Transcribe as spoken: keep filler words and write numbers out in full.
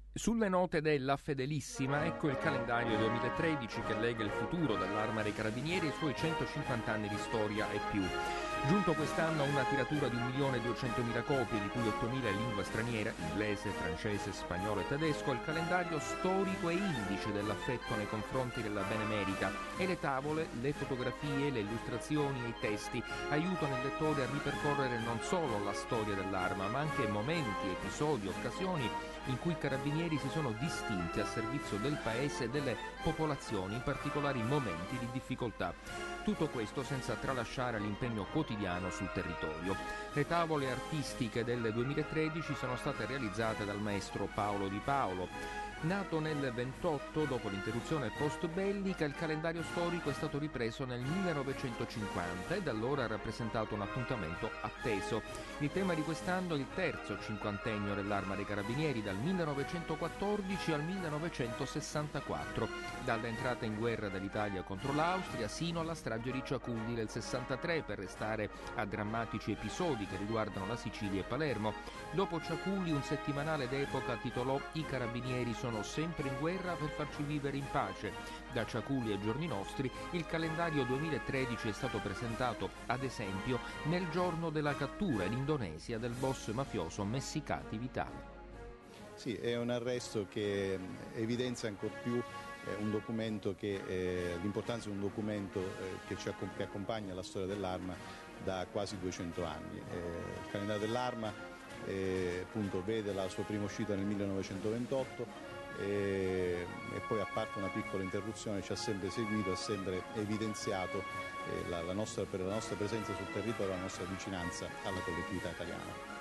Sulle note della Fedelissima, ecco il calendario duemilatredici che lega il futuro dell'Arma dei Carabinieri ai suoi centocinquanta anni di storia e più. Giunto quest'anno a una tiratura di un milione duecentomila copie, di cui ottomila in lingua straniera, inglese, francese, spagnolo e tedesco, il calendario storico e indice dell'affetto nei confronti della Benemerita, e le tavole, le fotografie, le illustrazioni e i testi aiutano il lettore a ripercorrere non solo la storia dell'Arma, ma anche momenti, episodi, occasioni in cui i carabinieri si sono distinti a servizio del paese e delle popolazioni in particolari momenti di difficoltà. Tutto questo senza tralasciare l'impegno quotidiano sul territorio. Le tavole artistiche del duemilatredici sono state realizzate dal maestro Paolo Di Paolo. Nato nel ventotto, dopo l'interruzione post-bellica, il calendario storico è stato ripreso nel millenovecentocinquanta e da allora ha rappresentato un appuntamento atteso. Il tema di quest'anno è il terzo cinquantennio dell'Arma dei Carabinieri, dal millenovecentoquattordici al millenovecentosessantaquattro, dall'entrata in guerra dell'Italia contro l'Austria sino alla strage di Ciaculli del sessantatré, per restare a drammatici episodi che riguardano la Sicilia e Palermo. Dopo Ciaculli, un settimanale d'epoca titolò "I Carabinieri sono sempre in guerra per farci vivere in pace". Da Ciaculli ai giorni nostri, il calendario duemilatredici è stato presentato, ad esempio, nel giorno della cattura in Indonesia del boss mafioso Messicati Vitale. Sì, è un arresto che evidenzia ancor più eh, un documento che, eh, l'importanza di un documento eh, che, ci accom- che accompagna la storia dell'Arma da quasi duecento anni. Eh, il calendario dell'Arma eh, appunto, vede la sua prima uscita nel millenovecentoventotto e, e poi, a parte una piccola interruzione, ci ha sempre seguito, ha sempre evidenziato eh, la, la nostra, per la nostra presenza sul territorio, la nostra vicinanza alla collettività italiana.